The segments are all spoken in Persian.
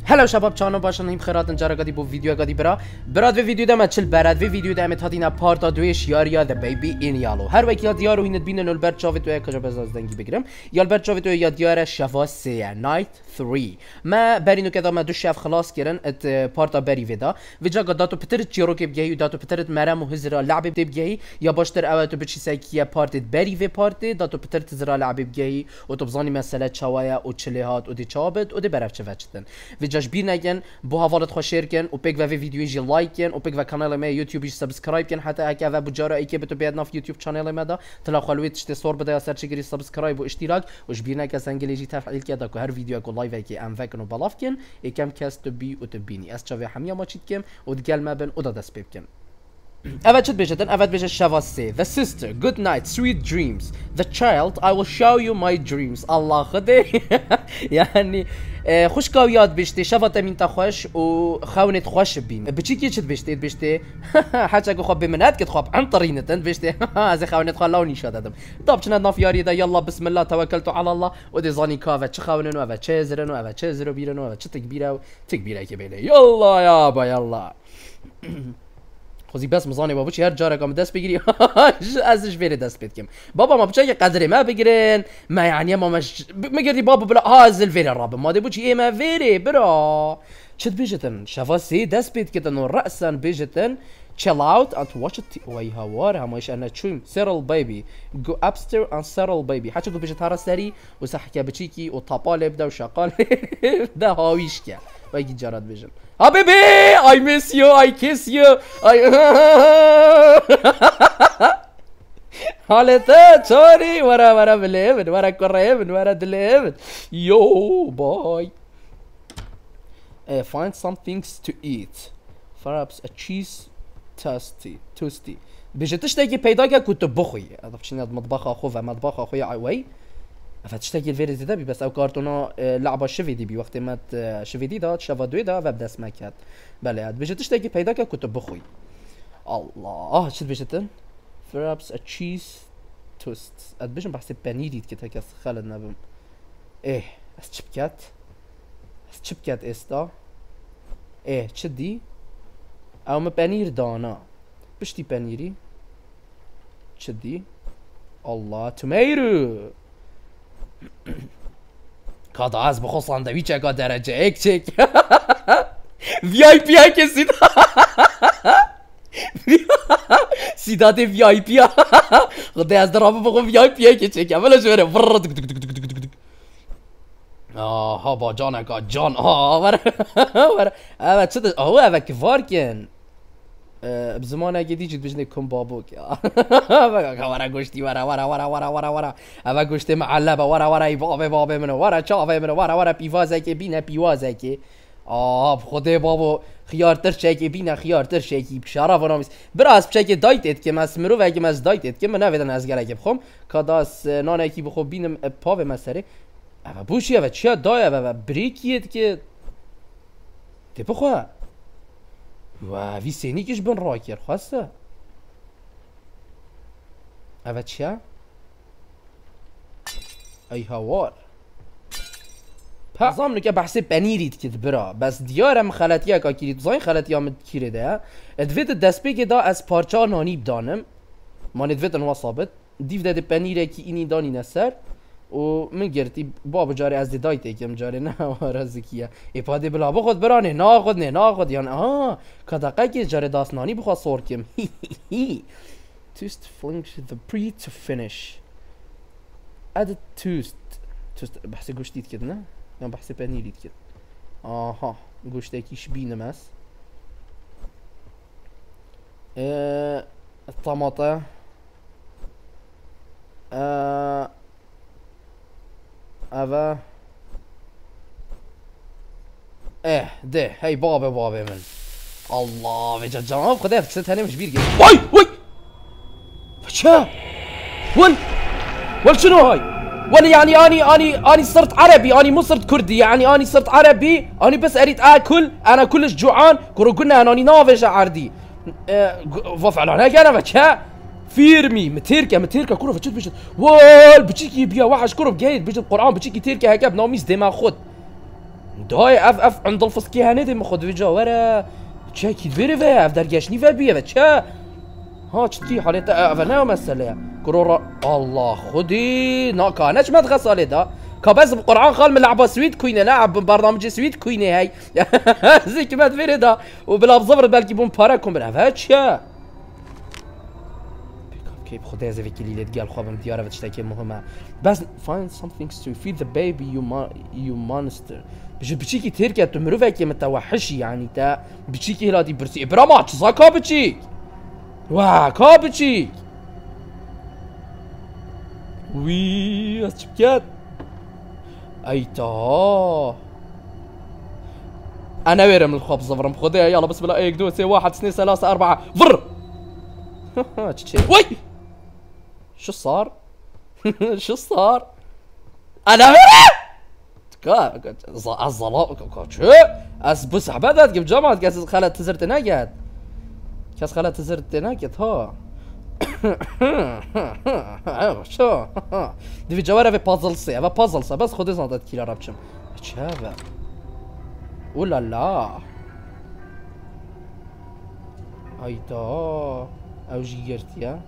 هلا شباب چانو باشن هیم خیراتن جارا گادی بو ویدیو گادی براد و ویدیو دم چل براد و ویدیو دم تادینا پارتا دویش یاریا د بیبی این یالو هر وکی دیارو هینت بینن البرت چاوت و کجا بزاز دنگی بگیرم یا البرت چاوت و یا دیار شفا 3 نایت 3 ما برینو کدا ما دو شف خلاص کردن ات پارتا بری ودا و جا داتو پترت چیرو که بگی داتو پترت مرام و هزرا لعب بگی یا باشتر اوتو بچی سکیه پارت بری و پارت داتو پترت زرا لعب بگی و تو بزانی مسئله چوایا و چلهات و دی چابت و دی برفچ وچتن و جاش بیر نگن بو حوالت خوش شیر کن و پیک و ویدیوی جی لایک کن و پیک و کانال ما یوتیوبی سابسکرایب کن حتی اگه و بجارا ای که بتو بیاد ناف یوتیوب چانل ما دا تلا خلویت تشت صور بده یا سرچ گیری سابسکرایب و اشتراک و جبیر نگ از انگلیسی تفعیل کرد که هر ویدیو کو لایو کی ام فکن و بالاف کن یکم کس تو بی و تبینی از چاوی همیا ما چیت کم و دگل ما بن و دست پیپ کن أود شد بيجتن أود بيجت شفاسي the sister good night sweet dreams the child I will show you my dreams الله خدي يعني خوش كاويات بيشتي شفت من تخوش وخونت خوش بين بتشي كي شد بيشتي حتى كو خب بمنات كت خب عن طرينتن بيشتي از خونت خلاوني شدادم طب چنا ناف ياري دا يلا بسم الله توكلت على الله ودي زاني كافه چ خونن و چزرن و چزرو بيرن و چ تكبيره كي بيله يلا يابا يلا خوزی بس مزانی بابا چی هر جاره کام دست بگیری ازش بره دست بدکم بابا ما بچه قدری ما بگیرن ما يعني ما مش مگردی بابا بلا هازل فيري الراب ما دي بوچی ما فيري برا چت بيجتن شفاسي دست بيت كده نو رأسا بيجتن chill out and watch it وای هوار همایش انا چوم settle baby go upstairs and settle baby حتى قلت بيجت هرا سري وصحكي بچيكي وطابال يبدا وشغال ده هاويش كيا ويجي جارد بيجن حبيبي I miss you I kiss you حالته sorry ورا بليفن ورا كريفن ورا دليفن yo boy find some things to eat perhaps a cheese toasty بيجي تشتكي بيداك كنت بخوي هذا فشني مطبخ اخو مطبخ اخويا عوي فتشتكي الفيريزي ده بس او كارتونا لعبه شفيدي بي وقت ما شفيدي ده شفادوي ده وبدا اسمكات بله بيجي تشتكي بيداك كنت بخوي الله شد بيجتن perhaps a cheese toast ادبشن بحسب بانيدي كده كاس خالدنا بم ايه شبكات استا ايه تشدي او ما بانير دانا بشتي بانيري تشدي الله توميرو كاد عاز بخو ساندويتش اكا درجه اك تشيك في اي بي اك سيد سيداتي في اي بي غدي از درابه بخو في اي بي اك تشيك عمل شويه هابا جانك جان ورا اما تشد هو اما كفار كان بزمان اگه دیجید بجنه کن بابوک ورا گوشتی ورا اما گوشتی معلبه ورا ای بابه منو ورا چاوه منو ورا پیوازه که بینه پیوازه که خدا بابا خیارتر شکی بینه خیارتر شکی شرف و نامیس براز بچه دایتت که مس مرو و اگه مس دایتت که من نویدن از گره که بخوام کاداس نانه کی بخوام بینم پاوه مسره اما بوشی و چیا دایه و بریکیت که تی بخواه و وی سینیکش بن راکر خواسته اوه چیه؟ ای هوار نظام که بحث بنیرید که برا بس دیارم خلطی اکا کیرید زاین خلطی هم کیره ده ادویت دست بگه دا از پارچه نانی بدانم ما ندویت انوا ثابت دیو ده بنیره که اینی دانی نسر و من گرتی بابا جاری از دیدایت یکم جاری نه رازکیه ایپادی بلا بخود برانه ناخد یعنی کدقه که جاری داستانی بخواد سور کم توست فلنگ the pre to finish add توست بحث گوشتید کد نه یا بحث پنیرید کد گوشت یکیش بینم است الطماطه اوه ده هی بابه من الله وجه جناب خدا فتت هنه مش بيرجع وي فشا ول شنو هاي ولا يعني اني صرت عربي اني مو صرت كردي يعني اني صرت عربي اني بس اريد اكل انا كلش جوعان كرو قلنا اني نافش عردي وفعلا هيك انا فشا فيرمي متيركا كرو فشت بيشت وال بتشيكي بيا وحش كرو جيد بيشت القرآن بتشيكي تيركا هكا بناميس دماغ خود دای اف عند الفسكي هندم خود وجا ورا چه کی بره و اف درگشنی و بیه و چه ها چتی حالت اف نه مسئله قرار الله خودي نا كانش مدغساله دا كبس بقرعان خال من لعبه سويت كوينه لعب برنامج سويت كوينه هاي زيك ما تفير دا وبلا بزبر بالكي بون باراكم بلا هاتشا كيف خدای زوی کلیت قال خوابم دیاره و تشتكي مهمه بس find something to feed the baby you monster بچيكي تركه تمروفك متوحشي يعني تا بچيكي هلادي برسي برا تشزا كابچيك وا كابچيك وي اسبكات ايتا انا ويرم الخواب زفرم خدها يلا بسم الله 1 2 1 2 3 4 فر وي شو صار؟ شو صار؟ انا الظلام شو؟ بس حبادات قبل جامعة كاس خالد تزرت ناقد كاس خالد تزرت ناقد ها شو؟ دي في جواره في بازلسي هذا بازلسي بس خذي صندوق كيلو رابشم شابه ولا لا هيدا او جيرتيا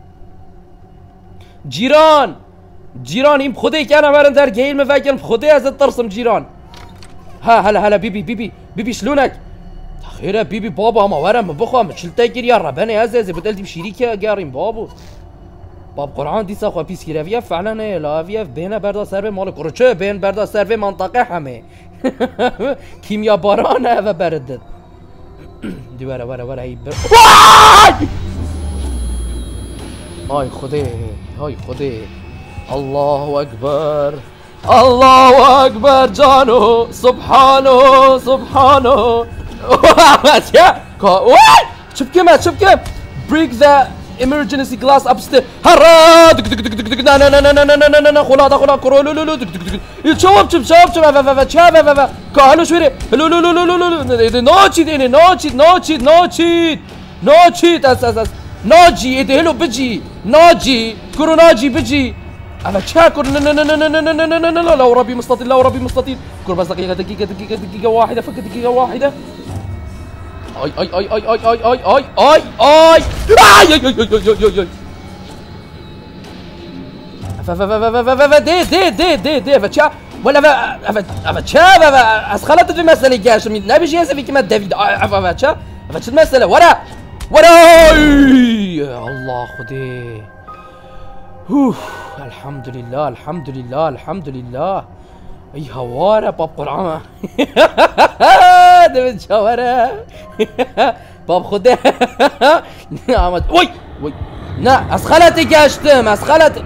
جيران ایم خدای که انا مرن در گیل مفکرم خدای ازت ترسم جيران ها هلا بيبي شلونك خيره بيبي بابا اما ورم بخوام شلتك يا ربنا عزيزي بتقلتي بشريكه قارين بابو باب قرآن دیسا خواه پیس گیره ویف فعلا نه لاویف بین بردا سروی مال قرچه بین بردا سروی منطقه همه کیمیا بارانه و بردد دی وره ای بر های خودی الله اکبر جانو سبحانو شوف كم break the emergency glass upstairs هرا نا خلا كرولو شوف كهلو شويري نوتشيت اس ناجي ادهلو بجي ناجي كرو ناجي بجي انا شاكر لا وربي مستطيل كل بس دقيقة واحدة فقط دقيقة واحدة اي دي فتشا ولا فتشا اسخلت في مسألة جاش لا بيجي يسوي كما دافيد فتشا المسألة ورا الله خدي الحمد لله اي هوارة باب قرعة ده بتشاورة باب خده وي نا اسخلتي قاشتم اسخلتي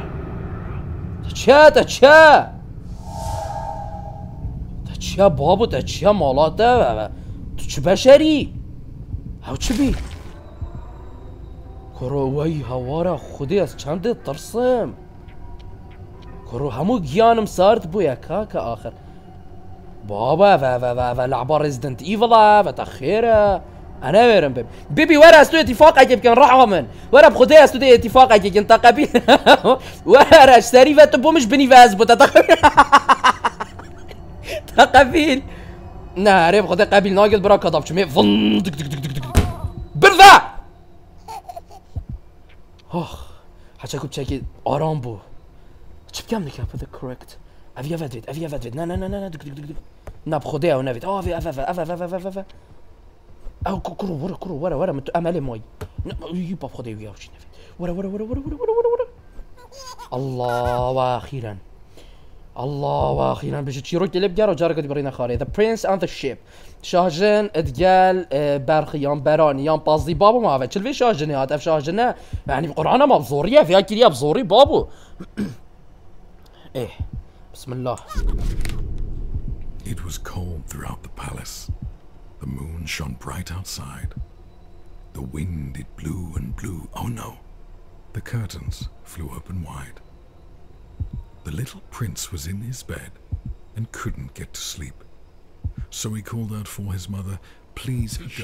تشا بابو تشا مالاته تو بشری او چی بی کرو وی هوارا خودی از چند ترسم کرو همو گیانم سارد بویا کاکا آخر بابا و لعبة ريزيدنت ايفلا و تخيره انا ويرم بيبي ورا استوديو اتفاق اجيب كان راح من ورا بخدي استوديو اتفاق اجيب كان تقبيل ورا اشتري فتبو مش بني فاز بو تقبيل نعرف خدي قبيل ناقل برا كضاب شمي فن برذا حتى كنت شاكي آرام بو چه بگم دیگه for the correct اویا ودید نه نه بخوده او نوید او کرو ورا من تو عمل مای با بخوده اویا وشی نوید ورا الله واخيرا بيجي تشيرو كليب جارو جارك دي برينا خاري the prince and the ship شاهجن ادقال برخيان برانيان بازي بابو ما عرفت شلفي شاهجن هاد اف شاهجن يعني بقرعنا ما بزوريه فيها كليا بزوري بابو ايه بسم الله. It was cold throughout the palace. The moon shone bright outside. The wind it blew and blew. Oh no, the curtains flew open wide. The little prince was in his bed and couldn't get to sleep. So he called out for his mother, "Please go."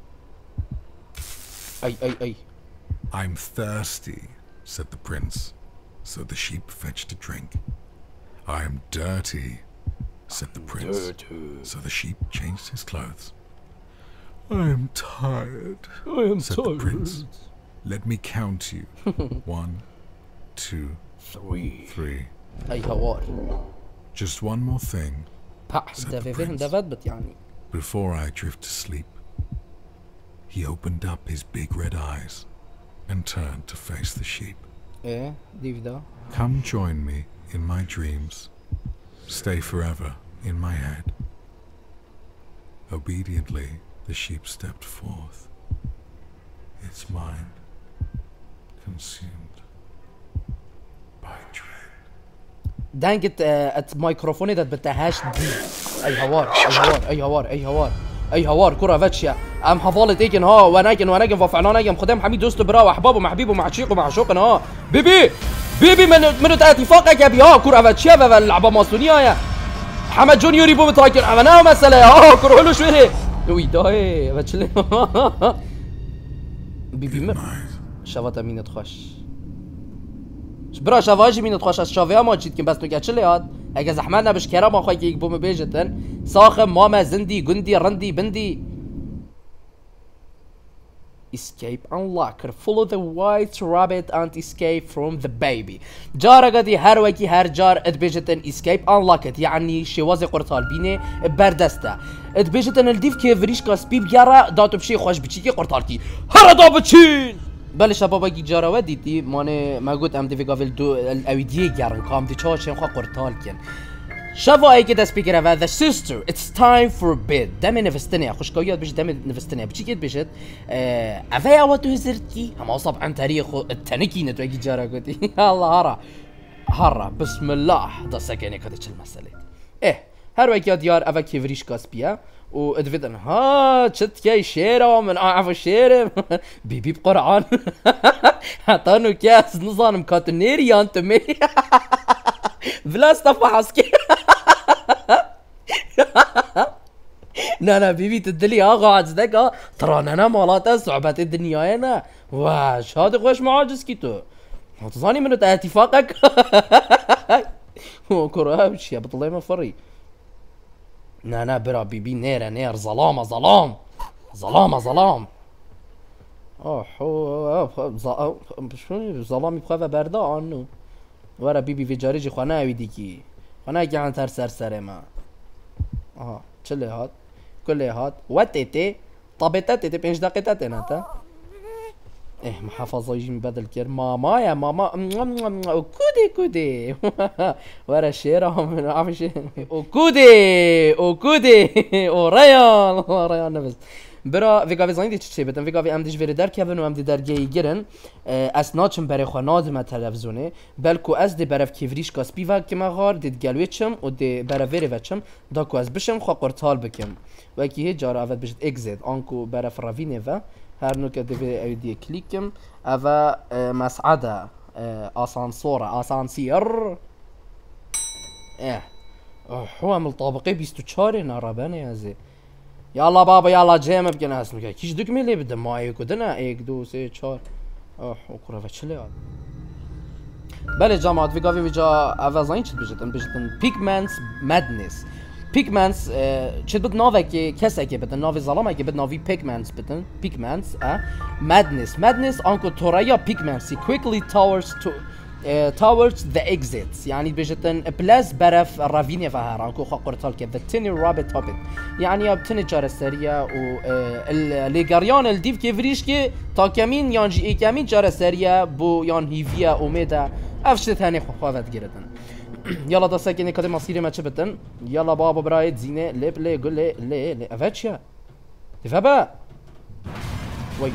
Ay. "I'm thirsty," said the prince. So the sheep fetched a drink. "I'm dirty," said the prince. So the sheep changed his clothes. I am tired, said the prince. Let me count you. 1, 2, 3. أي هوار. Just one more thing, said the prince. Before I drift to sleep. He opened up his big red eyes and turned to face the sheep. إيه ديفدا. Come join me in my dreams. Stay forever in my head. Obediently, the sheep stepped forth. Its mind consumed by dread. دانجت الميكروفون ده بتاعهاش دي. أي هوار أي هوار أي هوار أي هوار أي هوار كرة فاتشيا أم حفالة إيجن ها وناجن وفعلان ناجن خدام حميد دوست برا وأحبابه مع حبيبه مع شيقه مع شوقنا ها بيبي من اتفاقك يا بيها كرة فاتشيا واللعبة ماسونية يا محمد جونيور بو متاكل أنا مسألة ها كرة هلو شو هي ويداي فاتشلي بيبي شافات مين تخش برا شافاجي مين تخش از شافيا ما چیت که بس تو گچه لیاد اگه زحمت نبش کرا ما خواهی که یک بوم بیجتن ساخم ماما زندی گندی رندی بندی escape unlocker follow the white rabbit and escape from the baby جارة قدي هر وكي هر جار ادبيجتن escape unlocked يعني شوازي قرطال بيني بردسته ادبيجتن الديف كيفريش كاسبي بيارا داتو بشي خوش بچي قرطالكي هر دا بچين بله شبابا کی جارا و دیدی مانه ما گفت ام دیگه قبل دو الاویدیه گرن کام دی چاشن خو قرطال کن شبا ای که دست بگیره و the sister it's time for bed دم نفستنه خوشکایات بشه دم نفستنه بچی کت بشه اوه اوتو هزرتی هم اصاب عن تاريخ التنكي نتو اگه جارا گفتی الله هرا بسم الله دا سکنه کده چل مسئله هر وقت دیار اوه کیوریش کاس بیا و ادفدن ها شت كي شيره من اعرف شيره بيبي بقرعان حطانو كاس نظام كاتنيري انت مي بلا صفحه حسكي لا بيبي تدلي قاعد زدك ترى انا مالات صعوبات الدنيا انا واش هذا خوش معاجز كيتو تصاني منو اتفاقك كره بشي بطلع ما فري نه برا بيبي نير ظلام ظلام شو ظلامي بخواه بردا آنو ورا بيبي في جاريجي خواه اويدي كي خواه كي عن سر ما چله هات كله هات واتيتي طابتا تيتي 5 دقيقة تناتا محافظة يجي مبدل كير ماما يا ماما كودي ورا الشيرة من عارف كودي وريان نفس برا فيكافي زاين دي تشي بدن فيكافي ام ديش فيري در كيفن و ام دي درجي گيرن اس ناچم بري خو نازم تلفزيونه بلكو از دي برف كيفريش كاس بيوا كما غار دي گلويچم و دي برافيري وچم داكو از بشم خو قرطال بكم وكي هي جار اول بجت اكزيت انكو برف رافيني و هر نوع که دیگه کلیکم اوه مسعده آسانسیر هو عمل طابقه 24 ناربانه ازی يلا بابا يلا جيم بكن اسمك كيش دكمي لي بده ما يكودنا 1 2 3 4 وكره فشلي بله جماعت ويغافي ويجا اوازاين چت بجتن بيجمنتس مادنس بيجمنتس چت بد نوفا كي كسا كي بدن نوفي ظلام كي بد نوفي بيجمنتس بدن بيجمنتس مادنس انكو توريا بيجمنتس quickly towards the exits يعني بجتن بلاس برف رافينيا فهار انكو قرطال كي the tiny rabbit hobbit يعني بتني جار السرية و الليغاريان الديف كيفريش كي تا كمين يانجي اي كمين جار السرية بو يان هيفيا اوميدا افشت هاني خوافت گيردن يلا دا ساكني كده مصيري ما تشبتن يلا بابا برايد زينه لب لي قول لي افاتشيا تفابا وي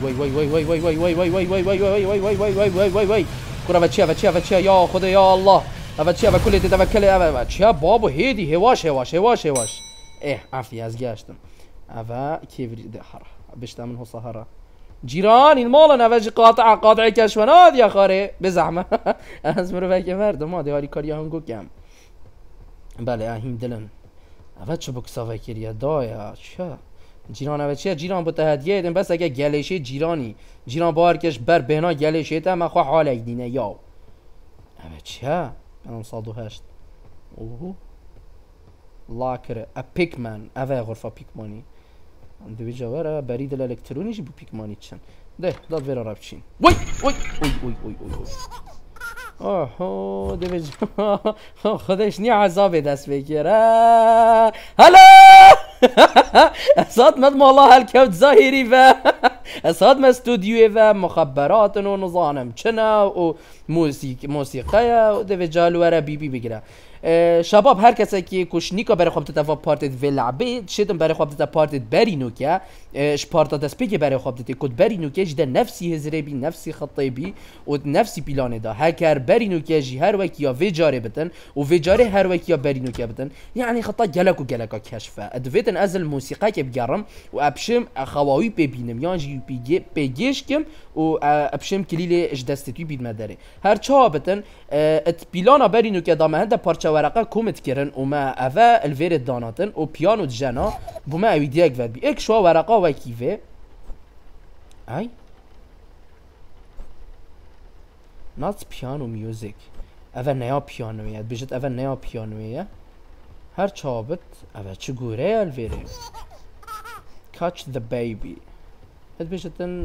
كره فتشيا يا خدا يا الله فتشيا بكل تتوكل فتشيا بابا هيدي هواش عافية از گشتم اوا كيفري ده حرا بشتا منه صهرة جيراني المال نواجي قاطع كشفنات يا خاري بزعمه از مرو بك مرد ما دياري كاريا هنگو كم بله اهين دلن اوا چه بكسا فكريا دايا چه جيران اوا چه جيران بو تهديه دم بس اگه گليشه جيران باركش بر بهنا گليشه تا ما خو حالك دينه يا اوا چه انا صادو هشت اوه الله كره بيكمان افا غرفة بيكماني دوی جواره برید الالکترونی جی بو پیکمانی چن ده داد ویرا رابچین وی وی وی وی وی وی اوه دوی خودش نی عذاب دست بگیره هلا اساد مد مالا هالكوت ظاهري و اساد ما استوديو و مخبرات و نظام چنا و موسیقی و دوی جالواره بی بی بگیره شباب هر کسی که کشنیکا برای خواب تتفا پارتت و لعبه شدم برای خواب تتفا پارتت بری نوکه شپارتا دست بگی برای خواب تتفا کد بری نوکه جده نفسی هزره بی نفسی خطه بی و نفسی پیلانه دا هکر بری نوکه جی هر وکی یا ویجاره بتن و ویجاره هر وکی یا بری نوکه بتن یعنی خطا گلک و گلکا کشفه ادویتن از الموسیقی که بگرم و ابشم خواهی ببینم یعنی جی بگیش کم و ابشم کلیل اش دستتوی بید مداره هر چه بتن ات پیلانا بری نوکه دامه هنده پارچه ورقه کومت کرن و ما اوه الویر داناتن و پیانو جنا بو ما اویدی اک ود بی اک شوا ورقه و کیوه ای نات پیانو میوزیک اوه نیا پیانویه بجد اوه نیا پیانویه هر چابت اوه چه گوره الویره catch the baby هد بجدن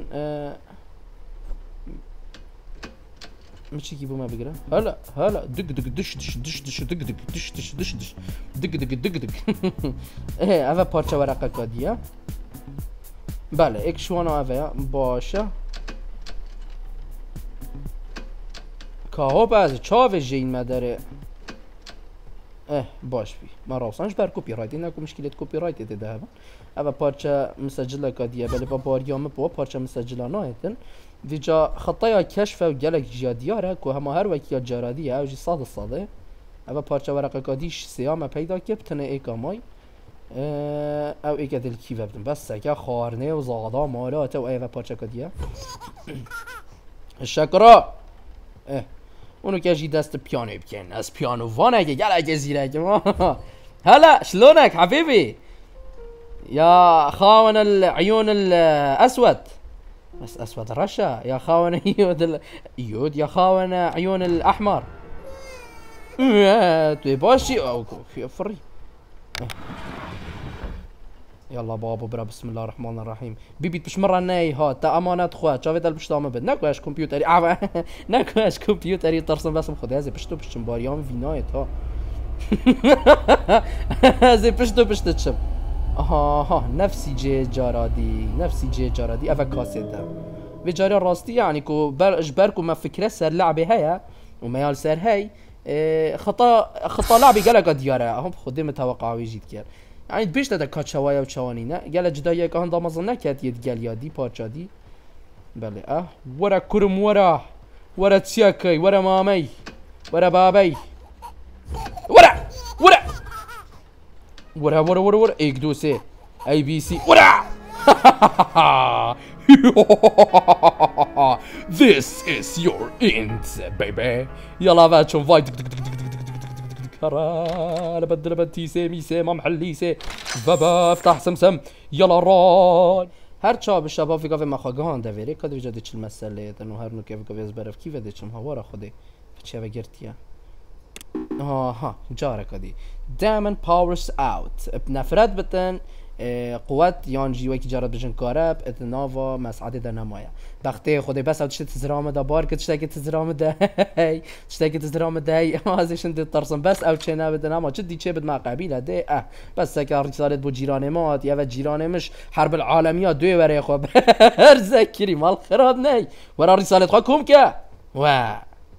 ماشي كيبو ما بقرا هلا دق دق دش دش دش دش دق دق دش دش دش دش دق دق دق دق ايه هذا بارشا ورقه كاديه بله اك شوانا هذا باشه كاهو بعض چاو جين مداره باش بي ما راوسانش بر كوبي رايت انكو مشكله كوبي رايت ده هذا بارشا مسجله كاديه بله با باريام با بارشا مسجله نايتن دیجا خطايا کشف و گلک جیادیاره که همه هر وکی جرادیه او جی صاده او پارچه ورقه کادیش سیام پیدا که بتنه ایکامای او ایک دل کی ببدن بس که خارنه و زادا مالات و ایو پارچه کادیه شکرا اونو که جی دست پیانو بکن از پیانو وانه که گلک زیره که هلا شلونك حبيبي يا خاون العيون الاسود بس اسود رشا يا خاون يود يا خاون عيون الاحمر باشي او فري يلا بابا برا بسم الله الرحمن الرحيم بيبيت بش مرة ناي ها تا امانات خوات شافت البشتامه بد نكواش كمبيوتري نكواش كمبيوتري ترسم بس خد هذا بشتو بشتم باريام فينايت ها هذا بشتو تشم ها نفسي جي جارادي افا كاسيدا بجاري راستي يعني كو اجبركو ما فكره سر لعبه هيا وما يال سر هي خطا لعبه قالك دياره هم خدي متوقع ويجيت كير يعني بيش تدا كاتشوايا وشوانينا قال جدايا كان دامازن نكات يدقال يادي بارشادي بله ورا كرم ورا تسياكي ورا مامي ورا بابي ورا ايك دوسي اي بي سي ورا This is your end baby يلا باتشون فايت لبد تيسي ميسي ما محليسي بابا افتح سمسم يلا ران هر چا به شباب فيگا و مخاگان دویره کد وجد چل مسئله دنو هر نو که فيگا از برف کی وده چم هوا را خوده چه و گرتیا ها جاره کدی دامن باورز اوت نفرت بتن قوت یانجی وکی جارت بجن کارب اتناوا مسعد در نمایه وقتی خودی بس او تشتی تزرام دا بار که تشتی تزرام ده ازشن دی ترسم بس او چه نبدن اما جدی چه بد ما قبیله ده بس که رسالت بو جیران مات یا و جیران مش حرب العالمیات دوی برای خواب هر ذکری مال خراب نی ورا رسالت خواه کم که و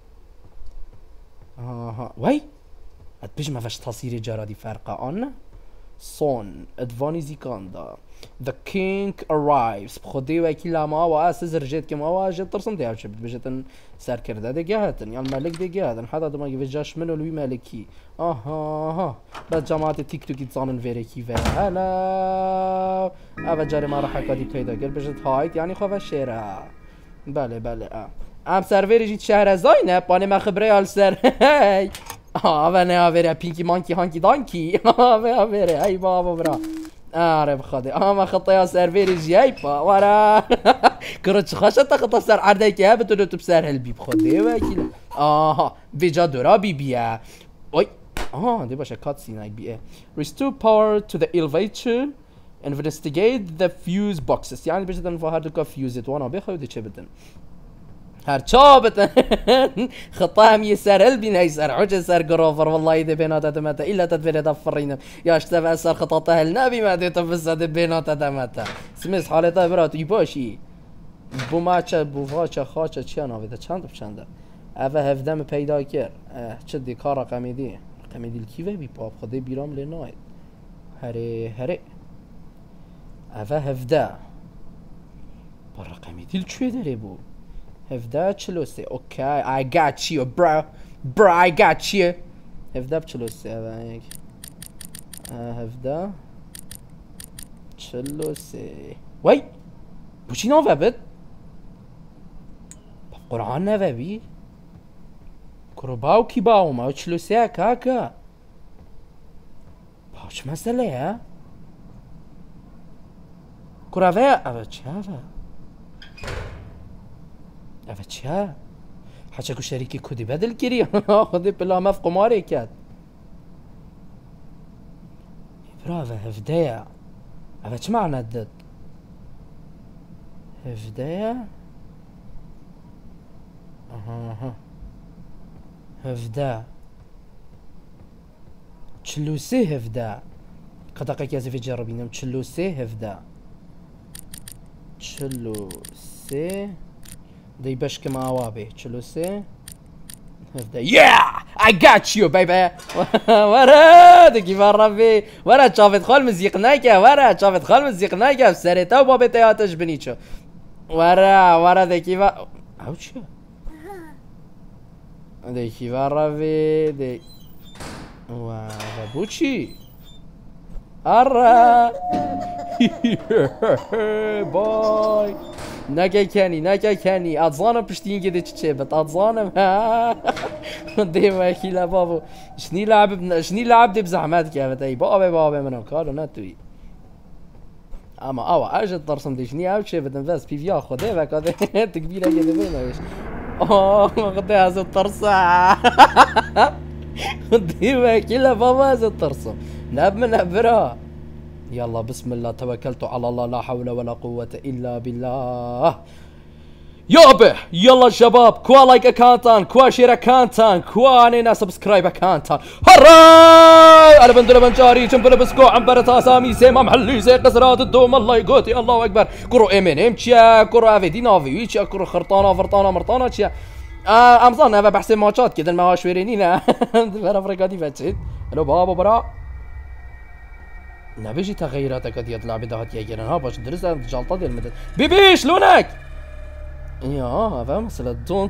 وای ات بيش ما فاش تصيري جرادي فرقة آن صون ادفانيزي كاندا the king arrives بخدي وكي لما واسس رجيت كما واجد ترسم دي عشب بجتن سر كرده دي جهتن يعني الملك دي جهتن حتى دما يفجاش منو لوي ملكي ها بعد جماعة تيك توك يتصامن فيريكي هلا اول جاري ما راح اكادي پیدا قل بجت هايت يعني خواه شيرا بله ام سروری جيت شهر زاينه باني ما خبره يال سر هاي و نه آوره پینکی مانکی هانکی دانکی آوره ای بابا برا آره بخاطر ما خطايا سروری جی با ورا کرچ خاشت خطا سر عرضه که بتونو تو سر هل بی بخاطر وکیل ویجا دورا بی بیا اوی دي باشا كاتسين هاي بي restore power to the elevator investigate the fuse boxes يعني بيش بدن فهر دكا fuse وانا بيخو دي چه بدن هر چا بدن خطام يسار البين يسار عجز سر جروفر والله يدي بينات دمتا الا تدبير دفرينا يا اشتبع اثر خطاطها النبي ما دي تفسد بينات دمتا سمس حالتا برات يباشي بو ماچه بو واچه خاچه چی ناویده چند بچنده اوه هفدم پیدا کرد چه دی کار رقمی دی کیوه بی پاپ خدا بیرام لناید هره اوه هفده با رقمی دیل چوی داره بو هفده چلوسه اوکی I got you bro I got you هفده بچلوسه اوه یک هفده چلوسه وی بو چی ناوه بد قرآن نوه بی کرو باو کی باو ما چلوسه کاکا باش مسئله ها کرو اوه چه اوه چه حچه که شریکی کدی بدل کری خودی پلا مف قماره کد برا اوه هفده اوه چه معنی داد هفده هفده چلوسه هفده قدقه که ازفی جربینم چلوسه هفده چلوسه دی بشک ما آوابه چلوسه هفده I got you baby ورا دکی ربی ورا شافت خال موزیک نکه ورا شافت خال موزیک نکه سرتا و بابت آتش بنیچو ورا دکی او چیه دکی ربی دی و بوچی اره بای نکه کنی ادزانم پشتین گده چه بت ادزانم دی وکیل بابو شنی لعب دی بزحمت که بتای بابا منو کارو نتوی اما اوه اجت درسم دی شنی او چه بدن بس پی ویا خوده وکاده تکبیره گده بینوش خده از الترسه دی وکیل بابا از الترسه نبرا يلا بسم الله توكلت على الله لا حول ولا قوة إلا بالله يابا يلا شباب كوا لايك اكانتان كوا شير اكانتان كوا انينا سبسكرايب اكانتان هراي انا بندل بنجاري جنبنا بسكو عنبرة اسامي سيما محلي زي قصرات الدوم الله يقوتي الله اكبر كرو امين امشيا كرو افيدي نافيويتشيا كرو خرطانه فرطانه مرطانه تشيا امزان انا بحسب ماتشات كده ما شويرينينا في افريقيا دي فتشت الو بابا برا نبيجي تغيراتك ديال اللعبه دهات يا ها باش درس الجلطه ديال المدد بيبي شلونك يا فاهم مثلا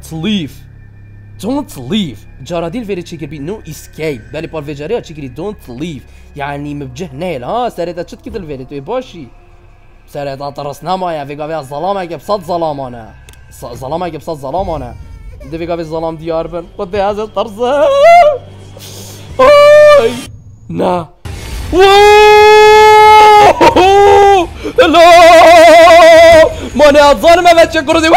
دونت ليف جاراديل فيري تشيكر بي نو اسكيب بالي بول فيجاريا تشيكري دونت ليف يعني مبجه نيل ها سريتا تشت كده الفيري توي باشي سريتا طرسنا ما يا فيغا ظلامك بصد ظلامانه ظلامك بصد ظلامانه دي فيغا ظلام ديار بن قد هذا الطرز اوي نا لا ماني الظالمة بتشكر دي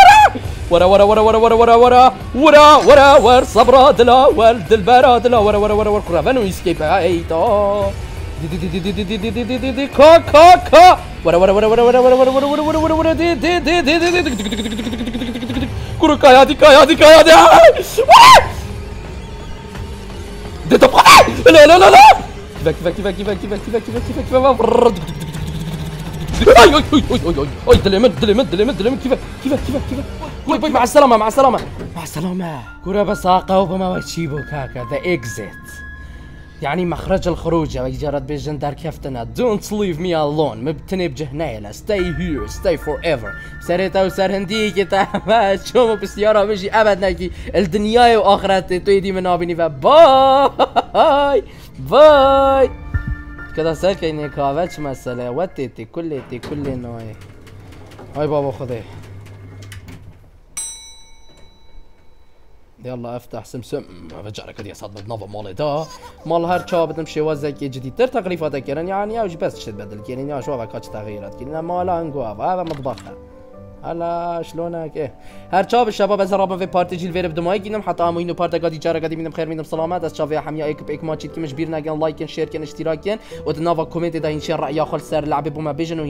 ورا صبرا دلا ولد البراد لا ورا كرافانو يسكيب ايتا دي كا ورا دي كرو كايا دي دي تبقى لا كيفك دلمت كيفك مع السلامة كورة بساقة وبما وتشيبو كاكا ذا اكزيت يعني مخرج الخروج يا جرد بيجن دار كفتنا don't leave me alone مبتني بجهنيلة stay here stay forever سريتا وسر هنديك تعمل شومو بالسيارة بيجي ابد ناكي الدنيا واخرتي تويدي من ابني باي كده ساكن كافاتش مسألة وتيتي كل نوعي هاي بابا خذيه يلا افتح سمسم بجارك دي صدمة نوفا مالي دا مال هر شا بتمشي وزك جديد تر تغليفاتك يعني اوش بس تبدل يعني شو بقى تغييرات كنا مالا انقوا هذا مطبخها هلا شلونك؟ ايه هرچاب الشباب از رابن في بارتي جيل فير بدماي گینم حتی امینو پارتا قادی جارا قادی مینم خیر مینم سلامت از چاوی حمیا ایک ماچیت کی مش بیرنا گن لایک شیر کن اشتراک کن و دناوا کامنت دا این شیر رأی خال سر لعبه بوما بيجن